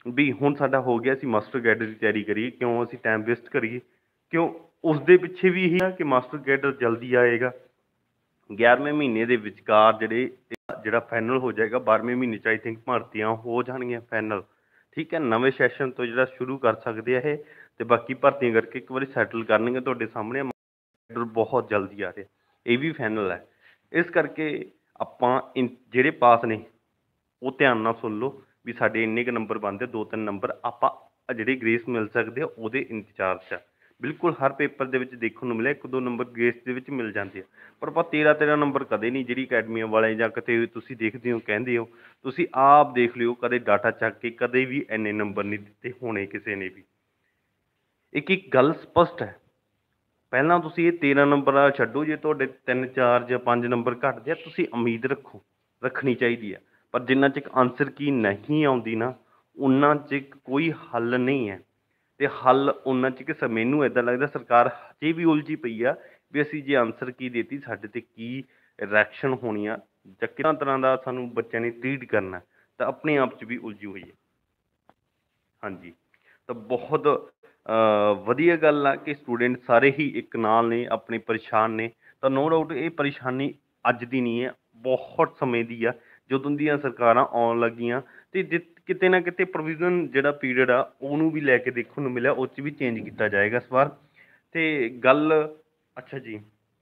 ਵੀ ਹੁਣ ਸਾਡਾ ਹੋ ਗਿਆ, ਅਸੀਂ ਮਾਸਟਰ ਕੈਡਰ ਦੀ ਤਿਆਰੀ ਕਰੀਏ, ਕਿਉਂ ਅਸੀਂ ਟਾਈਮ ਵੇਸਟ ਕਰੀਏ, ਕਿਉਂ ਉਸ ਦੇ ਪਿੱਛੇ ਵੀ ਇਹੀ ਆ ਕਿ ਮਾਸਟਰ ਕੈਡਰ ਜਲਦੀ ਆਏਗਾ। ਗਿਆਰਵੇਂ ਮਹੀਨੇ ਦੇ ਵਿਚਕਾਰ ਜਿਹੜੇ ਜਿਹੜਾ ਫਾਈਨਲ ਹੋ ਜਾਏਗਾ, ਬਾਰ੍ਹਵੇਂ ਮਹੀਨੇ 'ਚ ਆਈ ਥਿੰਕ ਭਰਤੀਆਂ ਹੋ ਜਾਣਗੀਆਂ ਫਾਈਨਲ, ਠੀਕ ਹੈ। ਨਵੇਂ ਸੈਸ਼ਨ ਤੋਂ ਜਿਹੜਾ ਸ਼ੁਰੂ ਕਰ ਸਕਦੇ ਆ ਇਹ, ਅਤੇ ਬਾਕੀ ਭਰਤੀਆਂ ਕਰਕੇ ਇੱਕ ਵਾਰੀ ਸੈਟਲ ਕਰਨਗੇ। ਤੁਹਾਡੇ ਸਾਹਮਣੇ ਬਹੁਤ ਜਲਦੀ ਆ ਰਿਹਾ, ਇਹ ਵੀ ਫਾਈਨਲ ਹੈ। ਇਸ ਕਰਕੇ ਆਪਾਂ ਇਨ ਜਿਹੜੇ ਪਾਸ ਨੇ ਉਹ ਧਿਆਨ ਨਾਲ ਸੁਣ ਲਓ ਵੀ ਸਾਡੇ ਇੰਨੇ ਕੁ ਨੰਬਰ ਬਣਦੇ, ਦੋ ਤਿੰਨ ਨੰਬਰ ਆਪਾਂ ਜਿਹੜੇ ਗ੍ਰੇਸ ਮਿਲ ਸਕਦੇ ਆ ਉਹਦੇ ਇੰਤਜ਼ਾਰ 'ਚ ਆ। ਬਿਲਕੁਲ ਹਰ ਪੇਪਰ ਦੇ ਵਿੱਚ ਦੇਖਣ ਨੂੰ ਮਿਲਿਆ ਇੱਕ ਦੋ ਨੰਬਰ ਗ੍ਰੇਸ ਦੇ ਵਿੱਚ ਮਿਲ ਜਾਂਦੇ ਆ, ਪਰ ਆਪਾਂ ਤੇਰ੍ਹਾਂ ਤੇਰ੍ਹਾਂ ਨੰਬਰ ਕਦੇ ਨਹੀਂ, ਜਿਹੜੀ ਅਕੈਡਮੀਆਂ ਵਾਲੇ ਜਾਂ ਕਿਤੇ ਤੁਸੀਂ ਦੇਖਦੇ ਹੋ ਕਹਿੰਦੇ ਹੋ, ਤੁਸੀਂ ਆਪ ਦੇਖ ਲਿਓ, ਕਦੇ ਡਾਟਾ ਚੱਕ ਕੇ ਕਦੇ ਵੀ ਇੰਨੇ ਨੰਬਰ ਨਹੀਂ ਦਿੱਤੇ ਹੋਣੇ ਕਿਸੇ ਨੇ ਵੀ। ਇੱਕ ਇੱਕ ਗੱਲ ਸਪਸ਼ਟ ਹੈ, ਪਹਿਲਾਂ ਤੁਸੀਂ ਇਹ ਤੇਰ੍ਹਾਂ ਨੰਬਰ ਛੱਡੋ, ਜੇ ਤੁਹਾਡੇ ਤਿੰਨ ਚਾਰ ਜਾਂ ਪੰਜ ਨੰਬਰ ਘੱਟਦੇ ਆ, ਤੁਸੀਂ ਉਮੀਦ ਰੱਖੋ, ਰੱਖਣੀ ਚਾਹੀਦੀ ਆ। ਪਰ ਜਿੰਨਾ ਚਿਰ ਆਨਸਰ ਕੀ ਨਹੀਂ ਆਉਂਦੀ ਨਾ, ਉਹਨਾਂ 'ਚ ਕੋਈ ਹੱਲ ਨਹੀਂ ਹੈ। ਅਤੇ ਹੱਲ ਉਹਨਾਂ 'ਚ ਕਿ ਮੈਨੂੰ ਇੱਦਾਂ ਲੱਗਦਾ ਸਰਕਾਰ ਹਜੇ ਵੀ ਉਲਝੀ ਪਈ ਆ ਵੀ ਅਸੀਂ ਜੇ ਆਨਸਰ ਕੀ ਦੇਤੀ, ਸਾਡੇ 'ਤੇ ਕੀ ਰਿਐਕਸ਼ਨ ਹੋਣੀ ਆ, ਜਾਂ ਕਿਸ ਤਰ੍ਹਾਂ ਦਾ ਸਾਨੂੰ ਬੱਚਿਆਂ ਨੇ ਟਰੀਟ ਕਰਨਾ, ਤਾਂ ਆਪਣੇ ਆਪ 'ਚ ਵੀ ਉਲਝੀ ਹੋਈ ਹੈ। ਹਾਂਜੀ, ਤਾਂ ਬਹੁਤ ਵਧੀਆ ਗੱਲ ਆ ਕਿ ਸਟੂਡੈਂਟ ਸਾਰੇ ਹੀ ਇੱਕ ਨਾਲ ਨੇ, ਆਪਣੇ ਪਰੇਸ਼ਾਨ ਨੇ। ਤਾਂ ਨੋ ਡਾਊਟ ਇਹ ਪਰੇਸ਼ਾਨੀ ਅੱਜ ਦੀ ਨਹੀਂ ਹੈ, ਬਹੁਤ ਸਮੇਂ ਦੀ ਆ, ਜਦੋਂ ਦੀਆਂ ਸਰਕਾਰਾਂ ਆਉਣ ਲੱਗੀਆਂ। ਅਤੇ ਜਿ ਕਿਤੇ ਨਾ ਕਿਤੇ ਪ੍ਰੋਵੀਜ਼ਨ ਜਿਹੜਾ ਪੀਰੀਅਡ ਆ ਉਹਨੂੰ ਵੀ ਲੈ ਕੇ ਦੇਖਣ ਨੂੰ ਮਿਲਿਆ, ਉਹ 'ਚ ਵੀ ਚੇਂਜ ਕੀਤਾ ਜਾਏਗਾ ਇਸ ਵਾਰ। ਅਤੇ ਗੱਲ ਅੱਛਾ ਜੀ,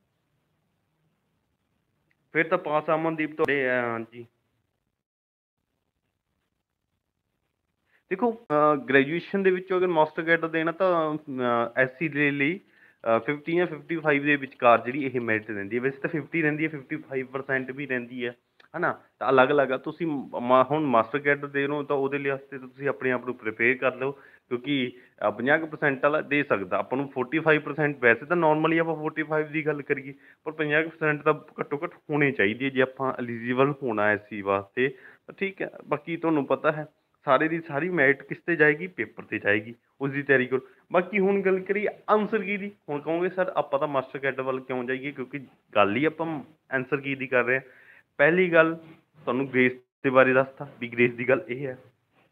ਫਿਰ ਤਾਂ ਪਾਸ ਅਮਨਦੀਪ ਤੁਹਾਡੇ ਹਾਂਜੀ। ਦੇਖੋ ਗ੍ਰੈਜੂਏਸ਼ਨ ਦੇ ਵਿੱਚੋਂ ਅਗਰ ਮਾਸਟਰ ਕੈਡਰ ਦੇਣਾ ਤਾਂ ਐਸ ਸੀ ਦੇ ਲਈ ਫਿਫਟੀ ਜਾਂ ਫਿਫਟੀ ਫਾਈਵ ਦੇ ਵਿਚਕਾਰ ਜਿਹੜੀ ਇਹ ਮੈਰਿਟ ਰਹਿੰਦੀ ਹੈ। ਵੈਸੇ ਤਾਂ ਫਿਫਟੀ ਰਹਿੰਦੀ ਹੈ, ਫਿਫਟੀ ਫਾਈਵ ਪਰਸੈਂਟ ਵੀ ਰਹਿੰਦੀ ਹੈ, ਹੈ ਨਾ। ਤਾਂ ਅਲੱਗ ਅਲੱਗ ਆ। ਤੁਸੀਂ ਮਾ ਹੁਣ ਮਾਸਟਰ ਕੈਡਰ ਦੇ ਰਹੇ ਹੋ ਤਾਂ ਉਹਦੇ ਲਈ ਵਾਸਤੇ ਤਾਂ ਤੁਸੀਂ ਆਪਣੇ ਆਪ ਨੂੰ ਪ੍ਰੀਪੇਅਰ ਕਰ ਲਓ, ਕਿਉਂਕਿ ਪੰਜਾਹ ਕੁ ਪਰਸੈਂਟ ਵਾਲਾ ਦੇ ਸਕਦਾ ਆਪਾਂ ਨੂੰ। ਫੋਰਟੀ ਫਾਈਵ ਪਰਸੈਂਟ ਵੈਸੇ ਤਾਂ ਨੋਰਮਲੀ ਆਪਾਂ ਫੋਰਟੀ ਫਾਈਵ ਦੀ ਗੱਲ ਕਰੀਏ, ਪਰ ਪੰਜਾਹ ਕੁ ਪਰਸੈਂਟ ਤਾਂ ਘੱਟੋ ਘੱਟ ਹੋਣੇ ਚਾਹੀਦੇ ਜੇ ਆਪਾਂ ਐਲੀਜੀਬਲ ਹੋਣਾ ਐਸ ਸੀ ਵਾਸਤੇ। ਠੀਕ ਹੈ, ਬਾਕੀ ਤੁਹਾਨੂੰ ਪਤਾ ਹੈ ਸਾਰੇ ਦੀ ਸਾਰੀ ਮੈਰਿਟ ਕਿਸ 'ਤੇ ਜਾਏਗੀ, ਪੇਪਰ 'ਤੇ ਜਾਏਗੀ, ਉਸ ਦੀ ਤਿਆਰੀ ਕਰੋ। ਬਾਕੀ ਹੁਣ ਗੱਲ ਕਰੀਏ ਆਨਸਰ ਕੀ ਦੀ, ਹੁਣ ਕਹੋਗੇ ਸਰ ਆਪਾਂ ਤਾਂ ਮਾਸਟਰ ਕੈਡਰ ਵੱਲ ਕਿਉਂ ਜਾਈਏ, ਕਿਉਂਕਿ ਗੱਲ ਹੀ ਆਪਾਂ ਆਨਸਰ ਕੀ ਦੀ ਕਰ ਰਹੇ ਹਾਂ। ਪਹਿਲੀ ਗੱਲ ਤੁਹਾਨੂੰ ਗ੍ਰੇਸ ਦੇ ਬਾਰੇ ਦੱਸਤਾ ਵੀ ਗ੍ਰੇਸ ਦੀ ਗੱਲ ਇਹ ਹੈ।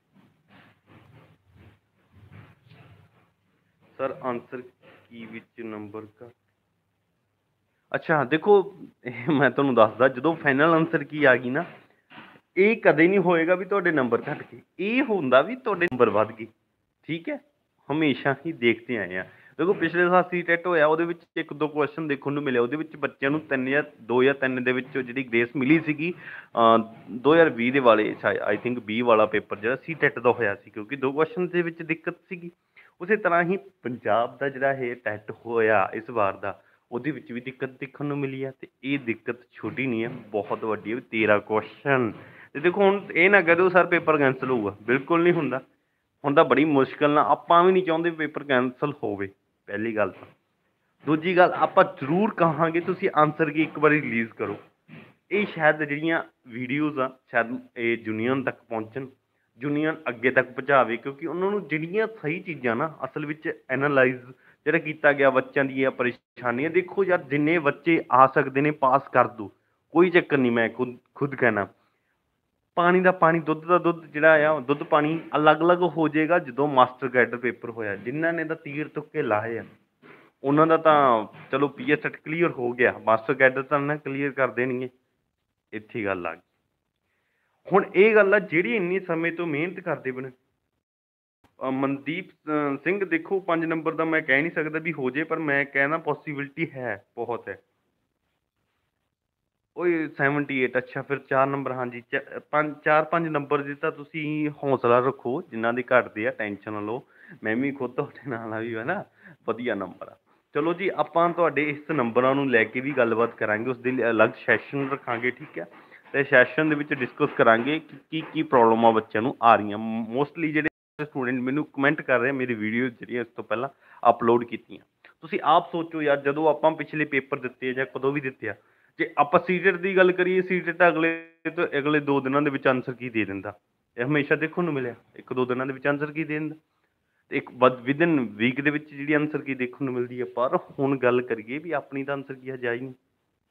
ਸਰ ਆਨਸਰ ਕੀ ਵਿੱਚ ਨੰਬਰ ਘੱਟ, ਅੱਛਾ ਦੇਖੋ ਇਹ ਮੈਂ ਤੁਹਾਨੂੰ ਦੱਸਦਾ, ਜਦੋਂ ਫਾਈਨਲ ਆਨਸਰ ਕੀ ਆ ਗਈ ਨਾ, ਇਹ ਕਦੇ ਨਹੀਂ ਹੋਏਗਾ ਵੀ ਤੁਹਾਡੇ ਨੰਬਰ ਘੱਟ ਗਏ, ਇਹ ਹੁੰਦਾ ਵੀ ਤੁਹਾਡੇ ਨੰਬਰ ਵੱਧ ਗਏ। ਠੀਕ ਹੈ, ਹਮੇਸ਼ਾ ਹੀ ਦੇਖਦੇ ਆਏ ਹਾਂ। ਦੇਖੋ ਪਿਛਲੇ ਸਾਲ ਸੀ ਟੈਟ ਹੋਇਆ, ਉਹਦੇ ਵਿੱਚ ਇੱਕ ਦੋ ਕੁਐਸਚਨ ਦੇਖਣ ਨੂੰ ਮਿਲੇ, ਉਹਦੇ ਵਿੱਚ ਬੱਚਿਆਂ ਨੂੰ ਤਿੰਨ ਜਾਂ ਦੋ ਜਾਂ ਤਿੰਨ ਦੇ ਵਿੱਚ ਜਿਹੜੀ ਗ੍ਰੇਸ ਮਿਲੀ ਸੀਗੀ। ਦੋ ਹਜ਼ਾਰ ਵੀਹ ਦੇ ਵਾਲੇ ਆਈ ਥਿੰਕ ਵੀਹ ਵਾਲਾ ਪੇਪਰ ਜਿਹੜਾ ਸੀ ਟੈਟ ਦਾ ਹੋਇਆ ਸੀ, ਕਿਉਂਕਿ ਦੋ ਕੁਐਸਚਨ ਦੇ ਵਿੱਚ ਦਿੱਕਤ ਸੀਗੀ। ਉਸੇ ਤਰ੍ਹਾਂ ਹੀ ਪੰਜਾਬ ਦਾ ਜਿਹੜਾ ਇਹ ਟੈਟ ਹੋਇਆ ਇਸ ਵਾਰ ਦਾ, ਉਹਦੇ ਵਿੱਚ ਵੀ ਦਿੱਕਤ ਦੇਖਣ ਨੂੰ ਮਿਲੀ ਹੈ। ਅਤੇ ਇਹ ਦਿੱਕਤ ਛੋਟੀ ਨਹੀਂ ਹੈ, ਬਹੁਤ ਵੱਡੀ ਹੈ। ਵੀ ਤੇਰ੍ਹਾਂ ਕੁਐਸਚਨ, ਅਤੇ ਦੇਖੋ ਹੁਣ ਇਹ ਨਾ ਕਹਿ ਦਿਓ ਸਰ ਪੇਪਰ ਕੈਂਸਲ ਹੋਊਗਾ, ਬਿਲਕੁਲ ਨਹੀਂ ਹੁੰਦਾ। ਹੁੰਦਾ ਬੜੀ ਮੁਸ਼ਕਿਲ ਨਾਲ, ਆਪਾਂ ਵੀ ਨਹੀਂ ਚਾਹੁੰਦੇ ਪੇਪਰ ਕੈਂਸਲ ਹੋਵੇ, ਪਹਿਲੀ ਗੱਲ ਤਾਂ। ਦੂਜੀ ਗੱਲ ਆਪਾਂ ਜ਼ਰੂਰ ਕਹਾਂਗੇ ਤੁਸੀਂ ਆਨਸਰ ਕੀ ਇੱਕ ਵਾਰੀ ਰਿਲੀਜ਼ ਕਰੋ। ਇਹ ਸ਼ਾਇਦ ਜਿਹੜੀਆਂ ਵੀਡੀਓਜ਼ ਆ ਸ਼ਾਇਦ ਇਹ ਯੂਨੀਅਨ ਤੱਕ ਪਹੁੰਚਣ, ਯੂਨੀਅਨ ਅੱਗੇ ਤੱਕ ਪਹੁੰਚਾਵੇ, ਕਿਉਂਕਿ ਉਹਨਾਂ ਨੂੰ ਜਿਹੜੀਆਂ ਸਹੀ ਚੀਜ਼ਾਂ ਨਾ ਅਸਲ ਵਿੱਚ ਐਨਾਲਾਈਜ਼ ਜਿਹੜਾ ਕੀਤਾ ਗਿਆ ਬੱਚਿਆਂ ਦੀਆਂ ਪਰੇਸ਼ਾਨੀਆਂ। ਦੇਖੋ ਯਾਰ ਜਿੰਨੇ ਬੱਚੇ ਆ ਸਕਦੇ ਨੇ ਪਾਸ ਕਰ ਦਿਓ, ਕੋਈ ਚੱਕਰ ਨਹੀਂ। ਮੈਂ ਖੁਦ ਖੁਦ ਕਹਿਣਾ ਪਾਣੀ ਦਾ ਪਾਣੀ, ਦੁੱਧ ਦਾ ਦੁੱਧ, ਜਿਹੜਾ ਆ ਦੁੱਧ ਪਾਣੀ ਅਲੱਗ ਅਲੱਗ ਹੋ ਜਾਏਗਾ ਜਦੋਂ ਮਾਸਟਰ ਕੈਡਰ ਪੇਪਰ ਹੋਇਆ। ਜਿਨ੍ਹਾਂ ਨੇ ਤਾਂ ਤੀਰ ਤੁੱਕੇ ਲਾਏ ਆ ਉਹਨਾਂ ਦਾ ਤਾਂ ਚਲੋ ਪੀ ਐਸ ਸੈਟ ਕਲੀਅਰ ਹੋ ਗਿਆ, ਮਾਸਟਰ ਕੈਡਰ ਤਾਂ ਨਾ ਕਲੀਅਰ ਕਰ ਦੇਣਗੇ। ਇੱਥੇ ਗੱਲ ਆ ਗਈ। ਹੁਣ ਇਹ ਗੱਲ ਆ ਜਿਹੜੀ ਇੰਨੀ ਸਮੇਂ ਤੋਂ ਮਿਹਨਤ ਕਰਦੇ ਬਣੇ ਮਨਦੀਪ ਸਿੰਘ, ਦੇਖੋ ਪੰਜ ਨੰਬਰ ਦਾ ਮੈਂ ਕਹਿ ਨਹੀਂ ਸਕਦਾ ਵੀ ਹੋ ਜੇ, ਪਰ ਮੈਂ ਕਹਿਣਾ ਪੋਸੀਬਿਲਿਟੀ ਹੈ, ਬਹੁਤ ਹੈ। ਓਏ ਸੈਵਨਟੀ ਏਟ, ਅੱਛਾ ਫਿਰ ਚਾਰ ਨੰਬਰ, ਹਾਂਜੀ ਚ ਪੰਜ ਚਾਰ ਪੰਜ ਨੰਬਰ ਦੀ ਤਾਂ ਤੁਸੀਂ ਹੌਸਲਾ ਰੱਖੋ, ਜਿਨ੍ਹਾਂ ਦੇ ਘੱਟਦੇ ਆ ਟੈਨਸ਼ਨ ਨਾ ਲਓ। ਮੈਂ ਵੀ ਖੁਦ ਤੁਹਾਡੇ ਨਾਲ ਆ ਵੀ ਹੈ ਨਾ, ਵਧੀਆ ਨੰਬਰ ਆ। ਚਲੋ ਜੀ ਆਪਾਂ ਤੁਹਾਡੇ ਇਸ ਨੰਬਰਾਂ ਨੂੰ ਲੈ ਕੇ ਵੀ ਗੱਲਬਾਤ ਕਰਾਂਗੇ, ਉਸ ਦੇ ਲਈ ਅਲੱਗ ਸੈਸ਼ਨ ਰੱਖਾਂਗੇ, ਠੀਕ ਹੈ। ਅਤੇ ਸੈਸ਼ਨ ਦੇ ਵਿੱਚ ਡਿਸਕਸ ਕਰਾਂਗੇ ਕਿ ਕੀ ਕੀ ਪ੍ਰੋਬਲਮਾਂ ਬੱਚਿਆਂ ਨੂੰ ਆ ਰਹੀਆਂ। ਮੋਸਟਲੀ ਜਿਹੜੇ ਸਟੂਡੈਂਟ ਮੈਨੂੰ ਕਮੈਂਟ ਕਰ ਰਹੇ ਮੇਰੀ ਵੀਡੀਓ ਜਿਹੜੀਆਂ ਇਸ ਤੋਂ ਪਹਿਲਾਂ ਅਪਲੋਡ ਕੀਤੀਆਂ। ਤੁਸੀਂ ਆਪ ਸੋਚੋ ਯਾਰ, ਜਦੋਂ ਆਪਾਂ ਪਿਛਲੇ ਪੇਪਰ ਦਿੱਤੇ ਆ ਜਾਂ ਕਦੋਂ ਵੀ ਦਿੱਤੇ ਆ, ਜੇ ਆਪਾਂ ਸੀ ਟੈਟ ਦੀ ਗੱਲ ਕਰੀਏ, ਸੀ ਟੈਟ ਅਗਲੇ ਤੋਂ ਅਗਲੇ ਦੋ ਦਿਨਾਂ ਦੇ ਵਿੱਚ ਆਨਸਰ ਕੀ ਦੇ ਦਿੰਦਾ। ਇਹ ਹਮੇਸ਼ਾ ਦੇਖਣ ਨੂੰ ਮਿਲਿਆ, ਇੱਕ ਦੋ ਦਿਨਾਂ ਦੇ ਵਿੱਚ ਆਨਸਰ ਕੀ ਦੇ ਦਿੰਦਾ, ਅਤੇ ਇੱਕ ਬਦ ਵਿਦਨ ਵੀਕ ਦੇ ਵਿੱਚ ਜਿਹੜੀ ਆਨਸਰ ਕੀ ਦੇਖਣ ਨੂੰ ਮਿਲਦੀ ਹੈ। ਪਰ ਹੁਣ ਗੱਲ ਕਰੀਏ ਵੀ ਆਪਣੀ ਤਾਂ ਆਨਸਰ ਕੀ ਹਜੇ ਆਈ ਨਹੀਂ।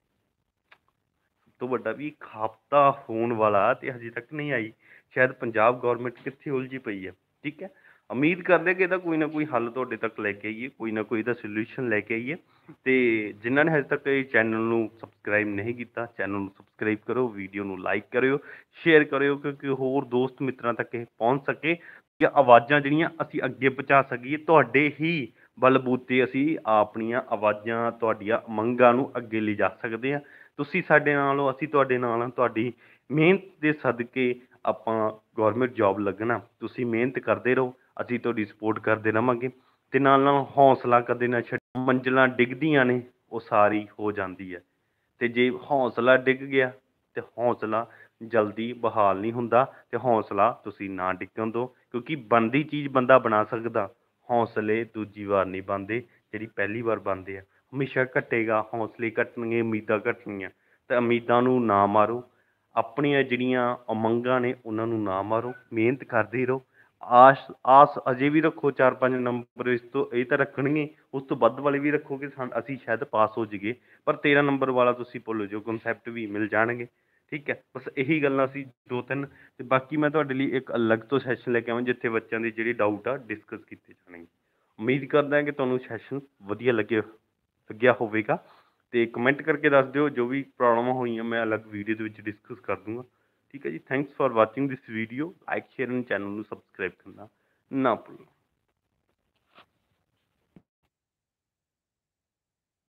ਸਭ ਤੋਂ ਵੱਡਾ ਵੀ ਇੱਕ ਹਫ਼ਤਾ ਹੋਣ ਵਾਲਾ ਅਤੇ ਹਜੇ ਤੱਕ ਨਹੀਂ ਆਈ। ਸ਼ਾਇਦ ਪੰਜਾਬ ਗੌਰਮੈਂਟ ਕਿੱਥੇ ਉਲਝੀ ਪਈ ਹੈ। ठीक है। उम्मीद करते कि ਇਹਦਾ ਕੋਈ ਨਾ ਕੋਈ ਹੱਲ ਤੁਹਾਡੇ ਤੱਕ ਲੈ ਕੇ ਆਈਏ, ਕੋਈ ਨਾ ਕੋਈ ਇਹਦਾ ਸੋਲੂਸ਼ਨ ਲੈ ਕੇ ਆਈਏ। ਤੇ ਜਿਨ੍ਹਾਂ ਨੇ ਹਜੇ ਤੱਕ ਇਹ ਚੈਨਲ ਨੂੰ ਸਬਸਕ੍ਰਾਈਬ ਨਹੀਂ ਕੀਤਾ, ਚੈਨਲ ਨੂੰ ਸਬਸਕ੍ਰਾਈਬ ਕਰੋ, ਵੀਡੀਓ ਨੂੰ ਲਾਈਕ ਕਰਿਓ, ਸ਼ੇਅਰ ਕਰਿਓ, ਕਿਉਂਕਿ ਹੋਰ ਦੋਸਤ ਮਿੱਤਰਾਂ ਤੱਕ ਇਹ ਪਹੁੰਚ ਸਕੇ ਕਿ ਆਵਾਜ਼ਾਂ ਜਿਹੜੀਆਂ ਅਸੀਂ ਅੱਗੇ ਪਹੁੰਚਾ ਸਕੀਏ। ਤੁਹਾਡੇ ਹੀ ਬਲਬੂਤੇ ਅਸੀਂ ਆਪਣੀਆਂ ਆਵਾਜ਼ਾਂ, ਤੁਹਾਡੀਆਂ ਮੰਗਾਂ ਨੂੰ ਅੱਗੇ ਲਿਜਾ ਸਕਦੇ ਹਾਂ। ਤੁਸੀਂ ਸਾਡੇ ਨਾਲ ਹੋ, ਅਸੀਂ ਤੁਹਾਡੇ ਨਾਲ ਹਾਂ। ਤੁਹਾਡੀ ਮਿਹਨਤ ਦੇ ਸਦਕੇ ਆਪਾਂ ਗੌਰਮੈਂਟ ਜੋਬ ਲੱਗਣਾ। ਤੁਸੀਂ ਮਿਹਨਤ ਕਰਦੇ ਰਹੋ, ਅਸੀਂ ਤੁਹਾਡੀ ਸਪੋਰਟ ਕਰਦੇ ਰਹਾਂਗੇ। ਅਤੇ ਨਾਲ ਨਾਲ ਹੌਸਲਾ ਕਦੇ ਨਾ ਛੱਡੋ। ਮੰਜ਼ਿਲਾਂ ਡਿੱਗਦੀਆਂ ਨੇ, ਉਹ ਸਾਰੀ ਹੋ ਜਾਂਦੀ ਹੈ। ਅਤੇ ਜੇ ਹੌਸਲਾ ਡਿੱਗ ਗਿਆ ਤਾਂ ਹੌਸਲਾ ਜਲਦੀ ਬਹਾਲ ਨਹੀਂ ਹੁੰਦਾ। ਅਤੇ ਹੌਸਲਾ ਤੁਸੀਂ ਨਾ ਡਿੱਗਣ ਦਿਓ, ਕਿਉਂਕਿ ਬਣਦੀ ਚੀਜ਼ ਬੰਦਾ ਬਣਾ ਸਕਦਾ, ਹੌਸਲੇ ਦੂਜੀ ਵਾਰ ਨਹੀਂ ਬਣਦੇ, ਜਿਹੜੀ ਪਹਿਲੀ ਵਾਰ ਬਣਦੇ ਆ। ਹਮੇਸ਼ਾ ਘਟੇਗਾ, ਹੌਸਲੇ ਘਟਣਗੇ, ਉਮੀਦਾਂ ਘਟਣਗੀਆਂ। ਤਾਂ ਉਮੀਦਾਂ ਨੂੰ ਨਾ ਮਾਰੋ, ਆਪਣੀਆਂ ਜਿਹੜੀਆਂ ਉਮੰਗਾਂ ਨੇ ਉਹਨਾਂ ਨੂੰ ਨਾ ਮਾਰੋ, ਮਿਹਨਤ ਕਰਦੇ ਰਹੋ। ਆਸ ਆਸ ਅਜੇ ਵੀ ਰੱਖੋ, ਚਾਰ ਪੰਜ ਨੰਬਰ ਇਸ ਤੋਂ ਇਹ ਤਾਂ ਰੱਖਣਗੇ, ਉਸ ਤੋਂ ਵੱਧ ਵਾਲੇ ਵੀ ਰੱਖੋ ਕਿ ਸਾ ਅਸੀਂ ਸ਼ਾਇਦ ਪਾਸ ਹੋ ਜਾਈਏ। ਪਰ ਤੇਰ੍ਹਾਂ ਨੰਬਰ ਵਾਲਾ ਤੁਸੀਂ ਭੁੱਲ ਜਾਓ, ਕਨਸੈਪਟ ਵੀ ਮਿਲ ਜਾਣਗੇ। ਠੀਕ ਹੈ, ਬਸ ਇਹੀ ਗੱਲਾਂ ਸੀ ਦੋ ਤਿੰਨ। ਅਤੇ ਬਾਕੀ ਮੈਂ ਤੁਹਾਡੇ ਲਈ ਇੱਕ ਅਲੱਗ ਤੋਂ ਸੈਸ਼ਨ ਲੈ ਕੇ ਆਵਾਂ, ਜਿੱਥੇ ਬੱਚਿਆਂ ਦੇ ਜਿਹੜੇ ਡਾਊਟ ਆ ਡਿਸਕਸ ਕੀਤੇ ਜਾਣਗੇ। ਉਮੀਦ ਕਰਦਾ ਕਿ ਤੁਹਾਨੂੰ ਸੈਸ਼ਨ ਵਧੀਆ ਲੱਗੇ ਲੱਗਿਆ ਹੋਵੇਗਾ। ਅਤੇ ਕਮੈਂਟ ਕਰਕੇ ਦੱਸ ਦਿਓ, ਜੋ ਵੀ ਪ੍ਰੋਬਲਮਾਂ ਹੋਈਆਂ ਮੈਂ ਅਲੱਗ ਵੀਡੀਓ ਦੇ ਵਿੱਚ ਡਿਸਕਸ ਕਰ ਦੂੰਗਾ। ਠੀਕ ਹੈ ਜੀ, thanks for watching this video. Like share and channel ਨੂੰ ਸਬਸਕ੍ਰਾਈਬ ਕਰਨਾ ਨਾ ਭੁੱਲੋ।